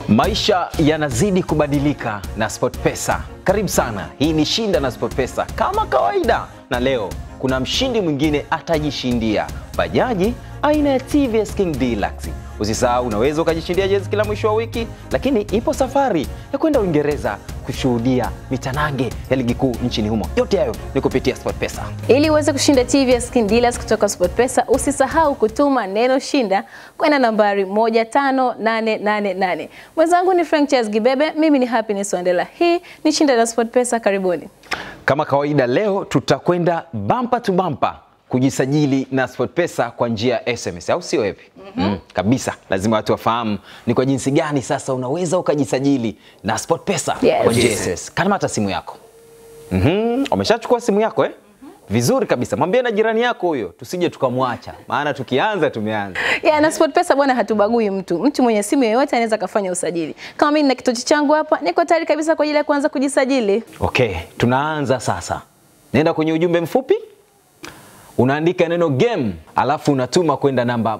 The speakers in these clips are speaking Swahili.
Maisha yanazidi kubadilika na SportPesa. Karibu sana, hii ni Shinda na SportPesa kama kawaida, na leo kuna mshindi mwingine atajishindia bajaji aina ya TVS King Deluxe. Usisahau unaweza ukajishindia jezi kila mwisho wa wiki, lakini ipo safari ya kwenda Uingereza kushuhudia mitanange ya ligi kuu nchini humo. Yote hayo ni kupitia SportPesa. Ili uweze kushinda TVS King Deluxe kutoka SportPesa, usisahau kutuma neno shinda kwenda nambari 15888. Mwenzangu ni Frank Charles Gibebe, mimi ni Happiness Wandela. Hii ni Shinda na SportPesa, karibuni. Kama kawaida leo tutakwenda bumper to bumper kujisajili na SportPesa kwa njia ya SMS, au sio hivi? Kabisa, lazima watu wafahamu ni kwa jinsi gani sasa unaweza ukajisajili na SportPesa kwa njia ya SMS. Kama hata simu yako. Umeshachukua simu yako Vizuri kabisa. Mwambie na jirani yako huyo, tusije tukamwacha. Maana tukianza tumeanza. Na SportPesa bwana hatubagui mtu. Mtu mwenye simu yoyote anaweza kufanya usajili. Kama mimi na kitochi changu hapa, niko tayari kabisa kwa ajili ya kuanza kujisajili. Okay, tunaanza sasa. Nenda kwenye ujumbe mfupi. Unaandika neno game, alafu unatuma kwenda namba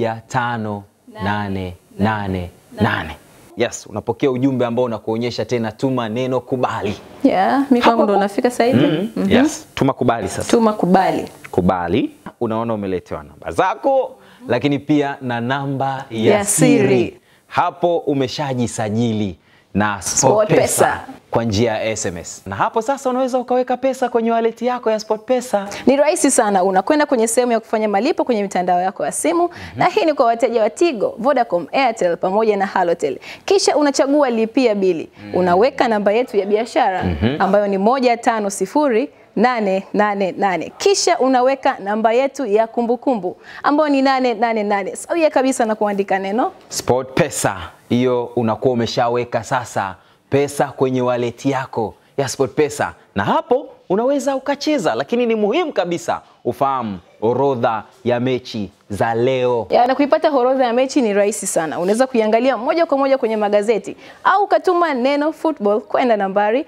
15888. Yes, unapokea ujumbe ambao unakuonyesha tena tuma neno kubali. Mimi kwangu ndo nafika sasa hivi. Yes, tuma kubali sasa. Tuma kubali. Kubali. Unaona umeletewa namba zako, lakini pia na namba ya siri. Hapo umeshajisajili na SportPesa kwa njia ya SMS. Na hapo sasa unaweza ukaweka pesa kwenye wallet yako ya SportPesa. Ni rahisi sana. Unakwenda kwenye sehemu ya kufanya malipo kwenye mitandao yako ya simu, na hii ni kwa wateja wa Tigo, Vodacom, Airtel pamoja na Halotel. Kisha unachagua lipia bili. Unaweka namba yetu ya biashara ambayo ni 150888. Kisha unaweka namba yetu ya kumbukumbu ambayo ni 888. Sawia kabisa na kuandika neno SportPesa. Hiyo unakuwa umeshaweka sasa pesa kwenye wallet yako ya SportPesa, na hapo unaweza ukacheza, lakini ni muhimu kabisa ufahamu orodha ya mechi za leo. Na kuipata orodha ya mechi ni rahisi sana. Unaweza kuiangalia moja kwa moja kwenye magazeti au ukatuma neno football kwenda nambari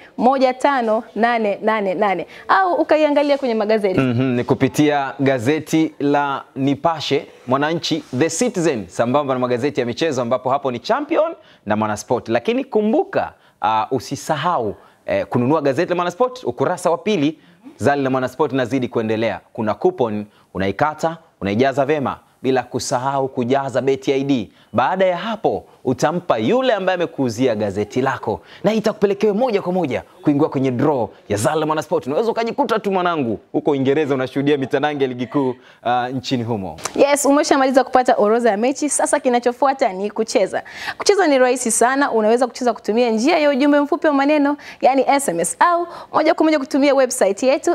15888 au ukaiangalia kwenye magazeti. Ni kupitia gazeti la Nipashe, Mwananchi, The Citizen, sambamba na magazeti ya michezo ambapo hapo ni Champion na Mwanasport. Lakini kumbuka usisahau kununua gazeti la Mwanasport, ukurasa wa pili. Zali la Mwanasport nazidi kuendelea. Kuna coupon unaikata, unaijaza vema bila kusahau kujaza beti ID. Baada ya hapo utampa yule ambaye amekuuzia gazeti lako, na itakupelekewa moja kwa moja kuingia kwenye draw ya Zali la Mwanasport. Unaweza ukajikuta tu mwanangu huko Uingereza unashuhudia mitanange ya ligi kuu nchini humo. Yes, umeshamaliza kupata orodha ya mechi. Sasa kinachofuata ni kucheza. Kucheza ni rahisi sana. Unaweza kucheza kutumia njia ya ujumbe mfupi wa maneno, yani SMS, au moja kwa moja kutumia website yetu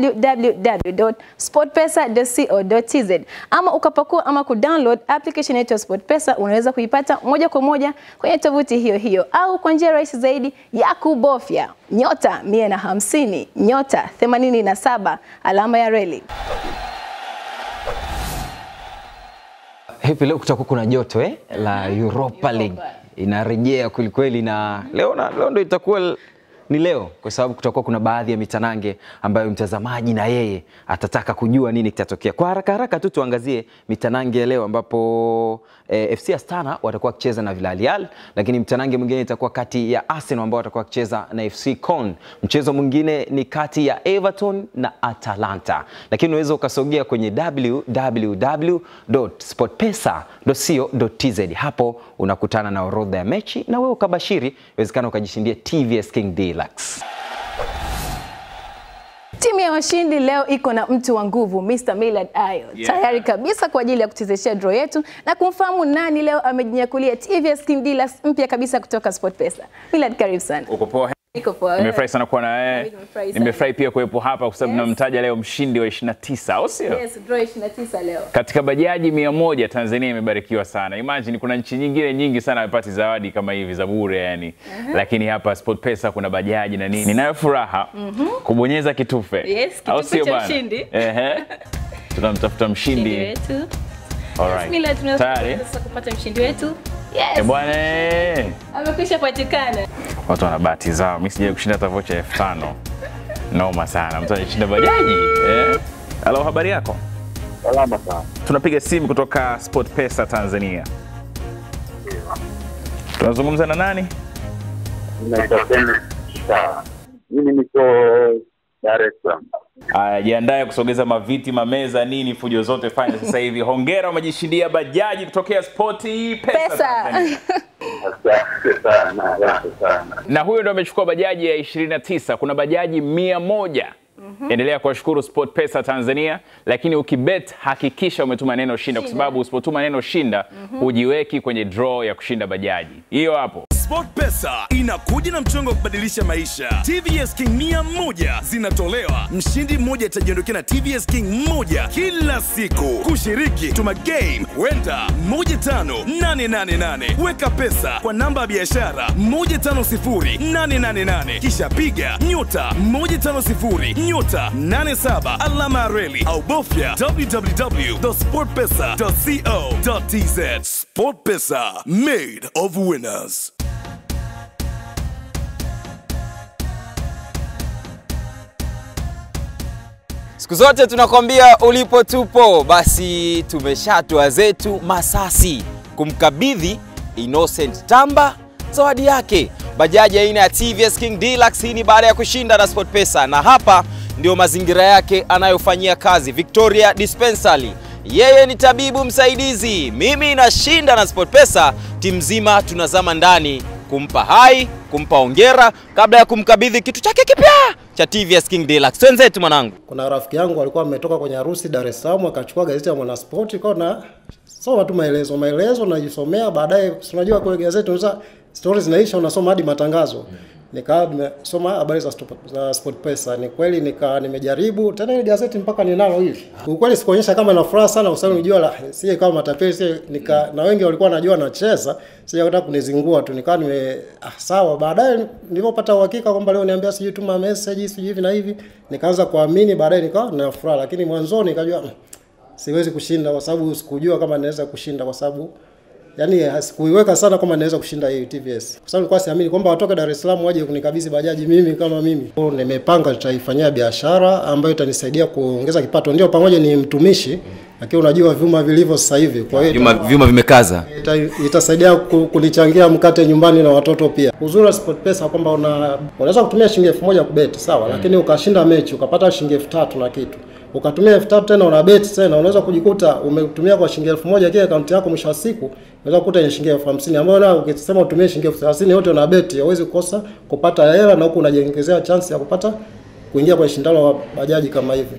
www.sportpesa.co.tz, ama ukapakua ama kudownload application yetu ya SportPesa. Unaweza kuipata moja kwa moja kwenye tovuti hiyo hiyo, au kwa njia rahisi zaidi ya kubofya *150 *87 alama ya reli. Hivi leo kutakuwa kuna joto la Europa League inarejea kweli, na leo ndio itakuwa ni leo, kwa sababu kutakuwa kuna baadhi ya mitanange ambayo mtazamaji na yeye atataka kujua nini kitatokea. Kwa haraka tu tuangazie mitanange ya leo, ambapo FC Astana watakuwa wakicheza na Villarreal, lakini mtanange mwingine itakuwa kati ya Arsenal ambao watakuwa wakicheza na FC Con. Mchezo mwingine ni kati ya Everton na Atalanta. Lakini unaweza ukasogea kwenye www.sportpesa.co.tz. Hapo unakutana na orodha ya mechi na wewe ukabashiri, inawezekana ukajishindia TVS King Deluxe. Timu ya washindi leo iko na mtu wa nguvu, Mr. Millard Ayo. Tayari kabisa kwa ajili ya kuchezeshea draw yetu na kumfahamu nani leo amejinyakulia TVS King Deluxe mpya kabisa kutoka SportPesa. Millard, karibu sana. Uko poa? Niko poa. Nimefurahi sana kuwa na wewe. Nimefurahi pia kuwepo hapa kwa sababu namtaja leo mshindi wa 29, au sio? Yes, draw 29 leo. Katika bajaji 100 Tanzania imebarikiwa sana. Imagine kuna nchi nyingine nyingi sana wamepata zawadi kama hivi za bure yani. Lakini hapa SportPesa kuna bajaji na nini. Ninayo furaha kubonyeza kitufe. Yes, kitufe cha mshindi. Tunamtafuta mshindi wetu. Alright. Millard, tayari sasa kupata mshindi wetu. Yes. Bwana. Amekwisha patikana. Watu wana bahati zao. Mimi sijaje kushinda hata vocha 5000. Noma sana. Mtu anashinda bajaji. Hello, habari yako? Salama sana. Tunapiga simu kutoka SportPesa Tanzania. Tunazungumza na nani? Mimi niko Dar es Salaam. Jiandae kusogeza maviti, mameza, nini, fujo zote fanya sasa hivi. Hongera, umejishindia bajaji kutokea Sporti Pesa. Asante sana. Na huyo ndio amechukua bajaji ya 29. Kuna bajaji 100. Endelea kuwashukuru Sport Pesa Tanzania, lakini ukibet hakikisha umetuma neno shinda, kwa sababu usipotuma neno shinda hujiweki kwenye draw ya kushinda bajaji. Hiyo hapo. Sport Pesa inakuja na mchongo wa kubadilisha maisha. TVS King 100 zinatolewa. Mshindi mmoja atajiondokea na TVS King 1 kila siku. Kushiriki, tuma game kwenda 15888. Weka pesa kwa namba ya biashara 150888. Kisha piga *150*87 alama ya reli au bofya www.sportpesa.co.tz. Sport Pesa, made of winners. Siku zote tunakwambia ulipo tupo. Basi tumeshatua zetu Masasi kumkabidhi Innocent Tamba zawadi yake, bajaji aina ya TVS King Deluxe. Hii ni baada ya kushinda na Sport Pesa, na hapa ndio mazingira yake anayofanyia kazi, Victoria Dispensary. Yeye ni tabibu msaidizi. Mimi nashinda na Sport Pesa, timu nzima tunazama ndani kumpa hai, kumpa hongera kabla ya kumkabidhi kitu chake kipya cha TVS King Deluxe. Twenzetu mwanangu. Kuna rafiki yangu alikuwa ametoka kwenye harusi Dar es Salaam, akachukua gazeti ya Mwanaspoti, na soma tu maelezo najisomea. Baadaye unajua kwa gazeti unaweza stories zinaisha, unasoma hadi matangazo. Nikaa nimesoma habari za Sport Pesa. Ni kweli nimejaribu tena ile gazeti mpaka ninalo hivi. Ukweli sikuonyesha kama na furaha sana, kwa sababu unajua la sie kama matapeli na wengi walikuwa wanajua nacheza, sijataka kunizingua tu. Nikaa sawa. Baadaye nilipopata uhakika kwamba leo niambia sijui tuma message sijui hivi na hivi, nikaanza kuamini. Baadaye nikawa na furaha, lakini mwanzoni nikajua siwezi kushinda, kwa sababu sikujua kama naweza kushinda, kwa sababu yani sikuiweka sana kama naweza kushinda hii TVS. Kwa sababu nilikuwa siamini kwamba watoke Dar es Salaam waje kunikabidhi bajaji mimi kama mimi. Nimepanga tutaifanyia biashara ambayo itanisaidia kuongeza kipato. Ndio pamoja ni mtumishi, lakini unajua vyuma vilivyo sasa hivi. Kwa hiyo vyuma vimekaza. Itasaidia kunichangia mkate nyumbani na watoto pia. Uzuri wa Sport Pesa kwamba unaweza kutumia shilingi 1000 kubeti, sawa, lakini ukashinda mechi ukapata shilingi 3000 na kitu. Ukatumia 3000 tena una bet tena, unaweza kujikuta umetumia kwa shilingi 1000 kile account yako, mwisho wa siku unaweza kukuta ni shilingi 50,000, ambayo na ukisema utumie shilingi 30,000 yote una bet, huwezi kukosa kupata hela, na huko unajiongezea chance ya kupata kuingia kwa shindano la bajaji kama hivi.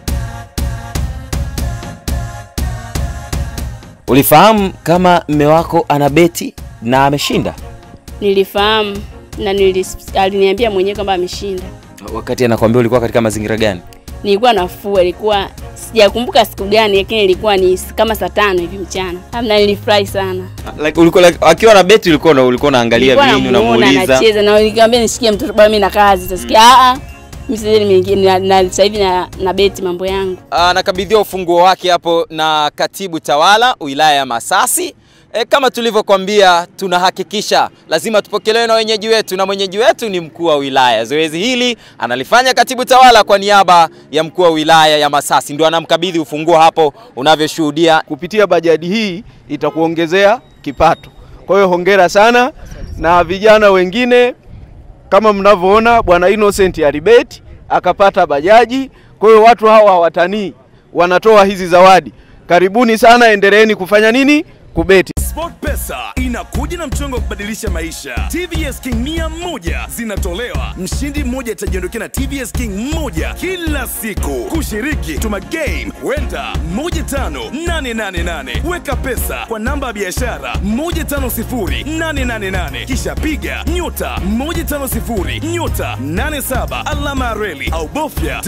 Ulifahamu kama mume wako ana beti na ameshinda? Nilifahamu na aliniambia mwenyewe kwamba ameshinda. Wakati anakuambia ulikuwa katika mazingira gani? Nilikuwa nafua, ilikuwa sijakumbuka siku gani, lakini ilikuwa ni kama saa 5 hivi mchana. Hamna, nilifurahi sana. Ulikuwa akiwa na beti ulikuwa unaangalia nini, unamuuliza? Anacheza na nikamwambia nishikie mtoto baba, mimi na kazi. Utasikia mimi na sasa hivi na beti mambo yangu. Nakabidhiwa ufunguo wake hapo na katibu tawala wilaya ya Masasi. Kama tulivyokuambia, tunahakikisha lazima tupokelewe na wenyeji wetu, na mwenyeji wetu ni mkuu wa wilaya. Zoezi hili analifanya katibu tawala kwa niaba ya mkuu wa wilaya ya Masasi, ndio anamkabidhi ufunguo hapo unavyoshuhudia. Kupitia bajaji hii itakuongezea kipato. Kwa hiyo hongera sana, na vijana wengine kama mnavyoona bwana Innocent alibeti akapata bajaji. Kwa hiyo watu hawa hawatanii, wanatoa hizi zawadi. Karibuni sana, endeleeni kufanya nini? Kubeti. Sport Pesa inakuja na mchongo wa kubadilisha maisha. TVS King 100 zinatolewa. Mshindi mmoja atajiondokea na TVS King 1 kila siku. Kushiriki, tuma game kwenda 15888. Weka pesa kwa namba ya biashara 150888. Kisha piga *150*87 alama ya reli au bofya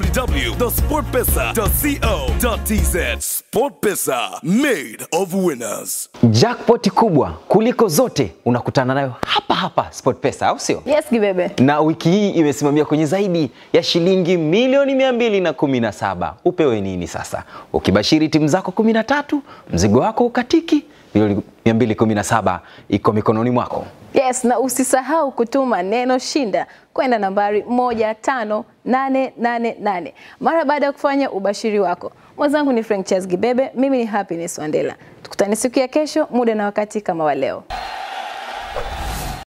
www.sportpesa.co.tz. Sport Pesa, made of winners. Jackpot kubwa kuliko zote unakutana nayo hapa Sport Pesa, au sio? Yes, Gibebe. Na wiki hii imesimamia kwenye zaidi ya shilingi milioni 217. Upewe nini sasa? Ukibashiri timu zako 13, mzigo wako ukatiki, milioni 217 iko mikononi mwako. Yes, na usisahau kutuma neno shinda kwenda nambari 15888 mara baada ya kufanya ubashiri wako. Mwenzangu ni Frank Charles Gibebe, mimi ni Happiness Wandela. Tukutane siku ya kesho, muda na wakati kama wa leo.